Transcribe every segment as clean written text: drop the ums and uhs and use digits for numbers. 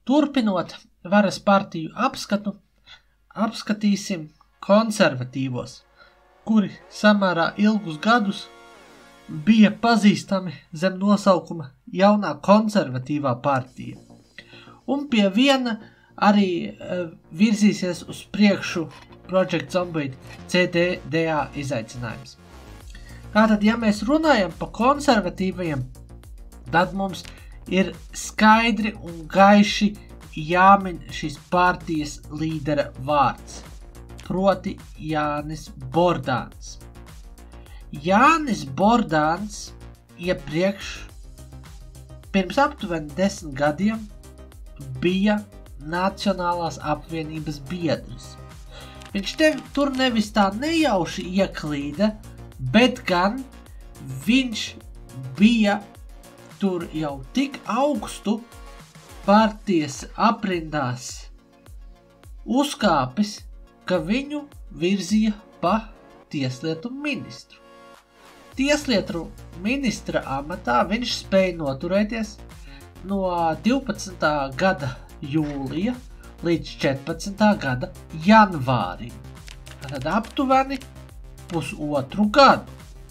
Turpinot varas partiju apskatu, apskatīsim konservatīvos, kuri samērā ilgus gadus bija pazīstami zem nosaukuma jaunā konservatīvā partija. Un pie viena arī virzīsies uz priekšu Project Zomboid CDDA izaicinājums. Tātad, ja mēs runājam par konservatīvajiem, tad mums ir skaidri un gaiši jāmin šīs partijas līdera vārds, proti Jānis Bordāns. Jānis Bordāns iepriekš, pirms aptuveni 10 gadiem, bija Nacionālās apvienības biedrs. Viņš tur nevis tā nejauši ieklīda, bet gan viņš bija tur jau tik augstu partijas aprindās uzkāpis, ka viņu virzīja pa tieslietu ministru. Tieslietu ministra amatā viņš spēja noturēties no 12. gada jūlija līdz 14. gada janvārim. Tad aptuveni pusotru gadu.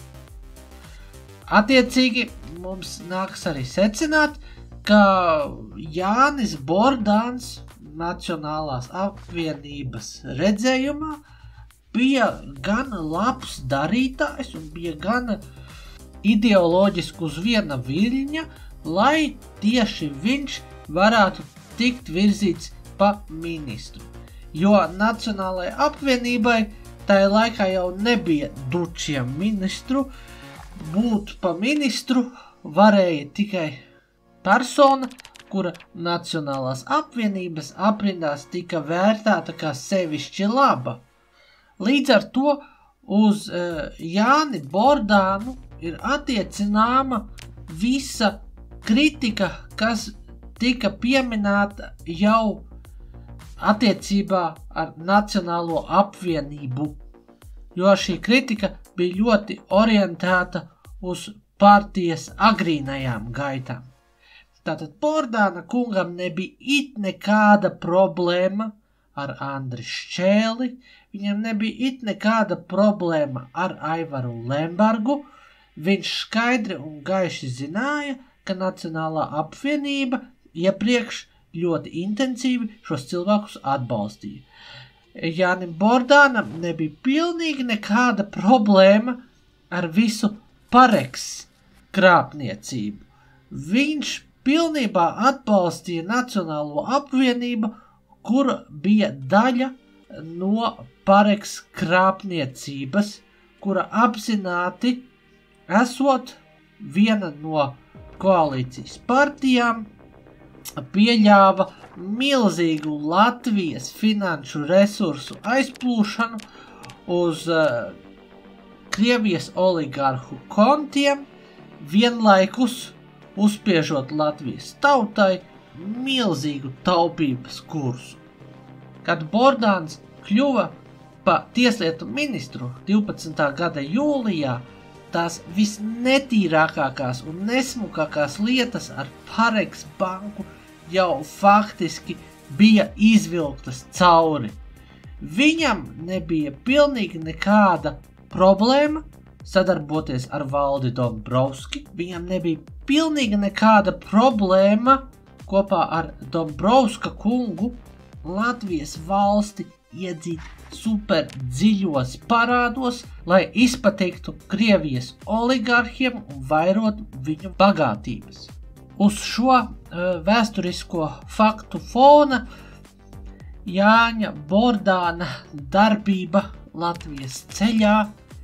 Attiecīgi mums nāks arī secināt, ka Jānis Bordāns Nacionālās apvienības redzējumā bija gan labs darītājs un bija gan ideoloģiski uz viena viļņa, lai tieši viņš varētu tikt virzīts pa ministru. Jo Nacionālajai apvienībai tajā laikā jau nebija dučiem ministru, būt pa ministru varēja tikai persona, kura Nacionālās apvienības aprindās tika vērtēta kā sevišķi laba. Līdz ar to uz Jāni Bordānu ir attiecināma visa kritika, kas tika pieminēta jau attiecībā ar Nacionālo apvienību, jo šī kritika bija ļoti orientēta uz partijas agrīnajām gaitām. Tātad Bordāna kungam nebija it nekāda problēma ar Andri Šķēli, viņam nebija it nekāda problēma ar Aivaru Lembergu, viņš skaidri un gaiši zināja, ka Nacionālā apvienība iepriekš ļoti intensīvi šos cilvēkus atbalstīja. Jānim Bordānam nebija pilnīgi nekāda problēma ar visu Pareks krāpniecību. Viņš pilnībā atbalstīja Nacionālo apvienību, kura bija daļa no Pareks krāpniecības, kura apzināti esot viena no koalīcijas partijām, pieļāva milzīgu Latvijas finanšu resursu aizplūšanu uz Krievijas oligarhu kontiem, vienlaikus uzspiežot Latvijas tautai milzīgu taupības kursu. Kad Bordāns kļuva pa tieslietu ministru 12. gada jūlijā, tās visnetīrākās un nesmukākās lietas ar Pareks banku jau faktiski bija izvilktas cauri. Viņam nebija pilnīgi nekāda problēma sadarboties ar Valdi Dombrovski, viņam nebija pilnīgi nekāda problēma kopā ar Dombrovska kungu Latvijas valsti iedzīt super dziļos parādos, lai izpatiktu Krievijas oligarhiem un vairot viņu bagātības. Uz šo vēsturisko faktu fona Jāņa Bordāna darbība Latvijas ceļā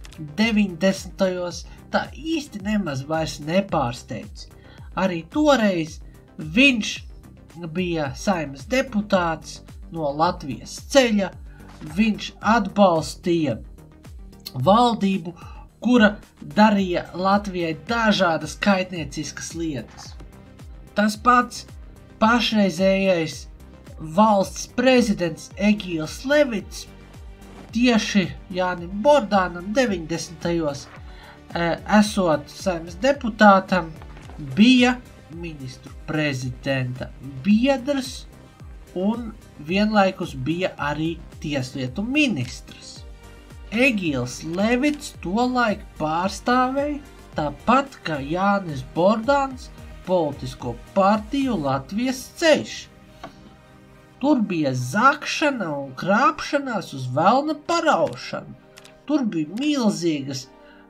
90. tā īsti nemaz vairs nepārsteidz. Arī toreiz viņš bija Saeimas deputāts no Latvijas ceļa, viņš atbalstīja valdību, kura darīja Latvijai dažādas kaitnieciskas lietas. Tas pats pašreizējais valsts prezidents Egīls Levits tieši Jānim Bordānam 90. Esot Saeimas deputātam, bija ministru prezidenta biedrs un vienlaikus bija arī tieslietu ministrs. Egils Levits tolaik pārstāvēja, tāpat kā Jānis Bordāns, politisko partiju Latvijas ceļš. Tur bija zakšana un krāpšanās uz velna paraušanu. Tur bija milzīgas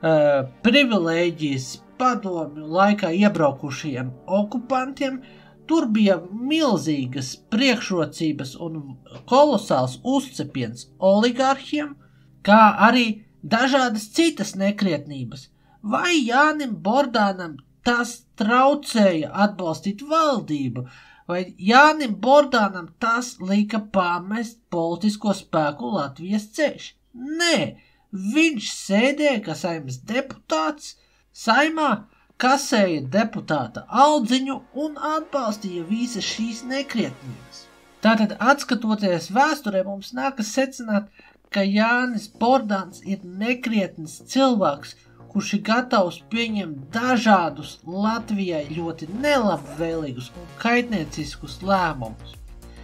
privilēģijas padomju laikā iebraukušajiem okupantiem, tur bija milzīgas priekšrocības un kolosāls uzcepiens oligarhiem, kā arī dažādas citas nekrietnības. Vai Jānim Bordānam tas traucēja atbalstīt valdību, vai Jānim Bordānam tas lika pamest politisko spēku Latvijas ceļš? Nē, viņš sēdēja kā Saeimas deputāts, Saeimā kasēja deputāta aldziņu un atbalstīja visas šīs nekrietnības. Tātad, atskatoties vēsturē, mums nākas secināt, ka Jānis Bordāns ir nekrietns cilvēks, kurš ir gatavs pieņemt dažādus Latvijai ļoti nelabvēlīgus un kaitnieciskus lēmumus.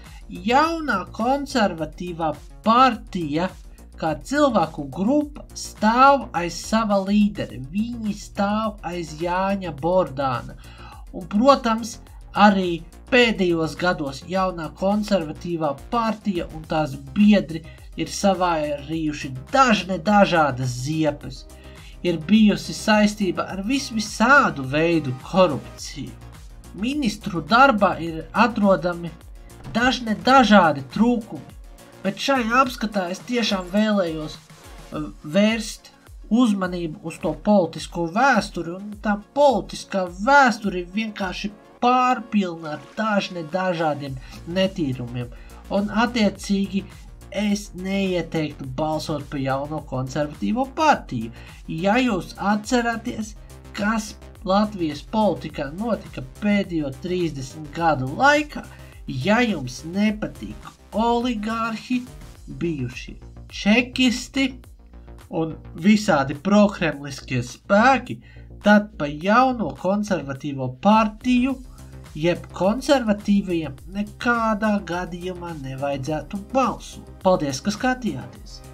Jaunā konservatīvā partija, kā cilvēku grupa, stāv aiz sava līderi. Viņi stāv aiz Jāņa Bordāna. Un, protams, arī pēdējos gados jaunā konservatīvā partija un tās biedri ir savārījuši dažādas ziepes. Ir bijusi saistība ar visādu veidu korupciju. Ministru darbā ir atrodami dažādi trūkumi, bet šajā apskatā es tiešām vēlējos vērst uzmanību uz to politisko vēsturi, un tā politiskā vēsture vienkārši pārpilna ar dažādiem netīrumiem, un attiecīgi es neieteiktu balsot par jauno konservatīvo partiju. Ja jūs atceraties, kas Latvijas politikā notika pēdējo 30 gadu laikā, ja jums nepatīk oligārhi, bijušie čekisti un visādi prokremliskie spēki, tad pa jauno konservatīvo partiju jeb konservatīvajiem nekādā gadījumā nevajadzētu balsot. Paldies, ka skatījāties!